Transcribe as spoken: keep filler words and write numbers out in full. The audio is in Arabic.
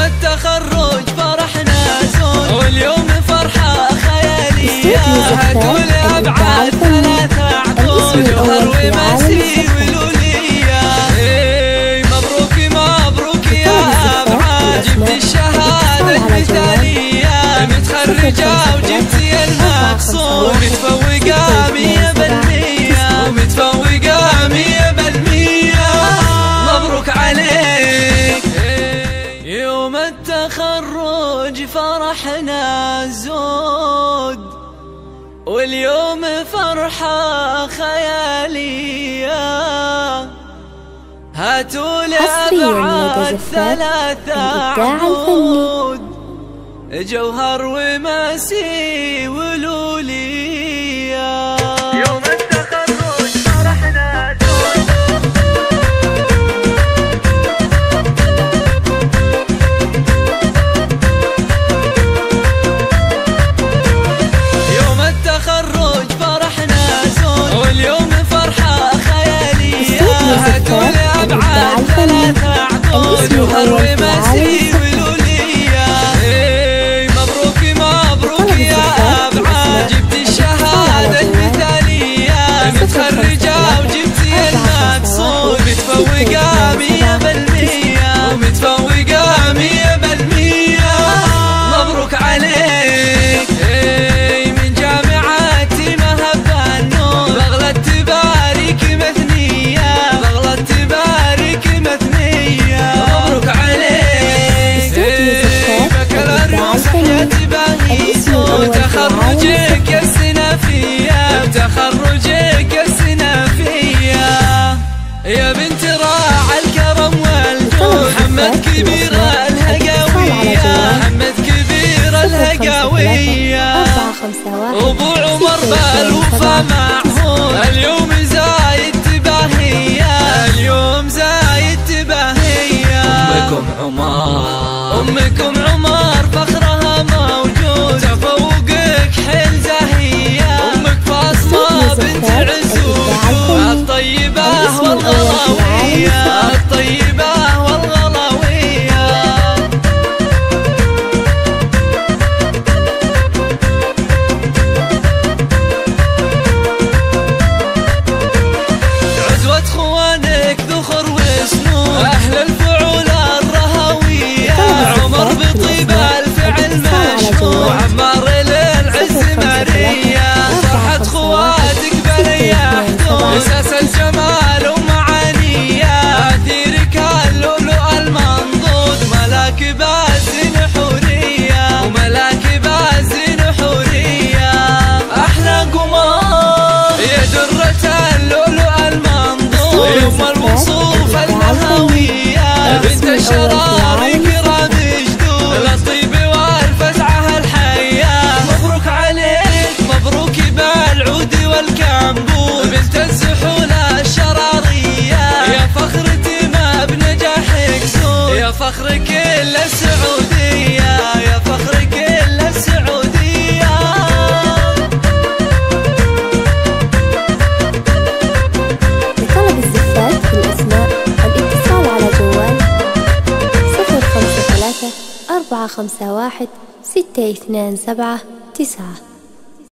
التخرج فرحنا زود، واليوم فرحة خيالية هتقول أبعاد ثلاثة عقود، جوهر ومسي ولولية. إيه مبروك مبروك يا أبعاد، جبت الشهادة المثالية، متخرجة وجبتي المقصود، متفوقة مية بالمية، متفوقة مية بالمية. مبروك عليك. يوم التخرج فرحنا زود، واليوم فرحة خيالية هاتوا لأبعاد ثلاثة عقود، جوهر ومسي ولولية. يوم التخرج فرحنا زود، يوم التخرج فرحنا زود، واليوم فرحة خيالية هاتوا لأبعاد ثلاثة عقود، جوهر ومسي ولولية. إيه مبروك مبروك يا أبعاد، جبت الشهادة المثالية، متخرجة وجبتي المقصود، متفوقة مية بالمية، ومتفوقة مية بالمية. مبروك عليك. إيه من جامعة مهب النور، بغلة تبارك مثنية، بغلة تبارك مثنية. مبروك عليك. إيه بكالوريوس حياة باهي زود، تخرجك السنة فيا، بتخرجك السنة فيا. يا بنت راعى الكرم والجود، محمد كبير الهقاوية، محمد كبير الهقاوية. أبو عمر بالوفا معهود، اليوم زايد تباهية، اليوم زايد تباهية. أمكم عمر، أمكم عمر فخرها موجود، تفوقك حيل زاهية، أمك فاطمة بنت عز وجود، الطيبة والغلاوية، الطيبة والغلاوية. عزوة خوانك ذخر وسنون، أهل الفعول الرهوية، عمر بطيب الفعل مشهور، عمار للعز مارية. فرحة خواتك بليا حدود، أساس الجمال ومعانية، أثيرك اللؤلؤ المنضود، ملاك بازن حورية، وملاك بازن حورية. أحلى قمر يا درة اللؤلؤ المنضود، يوم الوصوف المهوية، بنت الشرار كرام جدود، الطيب والفزعة الحية. مبروك عليك مبروك بالعود والكمبود، بنت الزحول الشرارية، يا فخر تما بنجاحك سود، يا فخر كل السعودية، يا فخر كل السعودية. لطلب الزفات بالأسماء الاتصال على جوال صفر خمسة ثلاثة أربعة خمسة واحد ستة اثنان سبعة تسعة.